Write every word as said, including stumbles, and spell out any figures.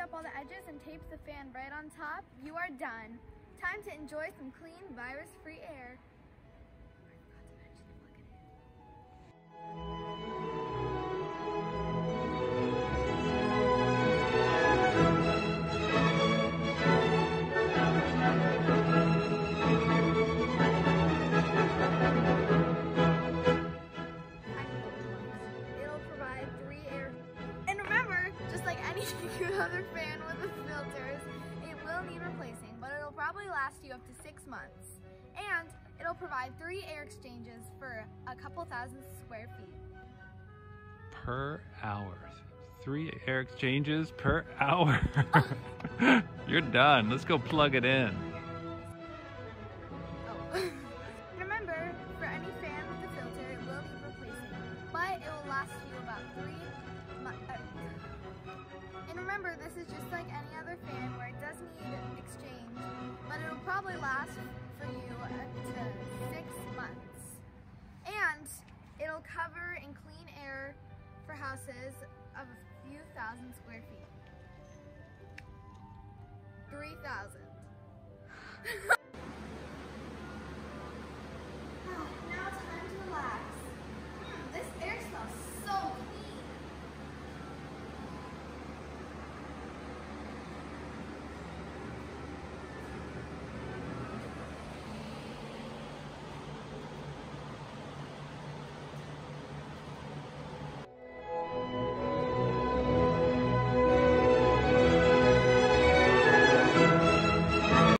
up all the edges and tape the fan right on top, you are done. Time to enjoy some clean, virus-free air. It'll provide three air. And remember, just like any other fan with the filters, it will need replacing, but it'll probably last you up to six months. And it'll provide three air exchanges for a couple thousand square feet. Per hour. Three air exchanges per hour. You're done. Let's go plug it in. Oh. Remember, for any fan with the filter, it will need replacing, but it will last you about three months. And remember, this is just like any other fan where it does need exchange, but it'll probably last for you up to six months. And it'll cover and clean air for houses of a few thousand square feet. three thousand.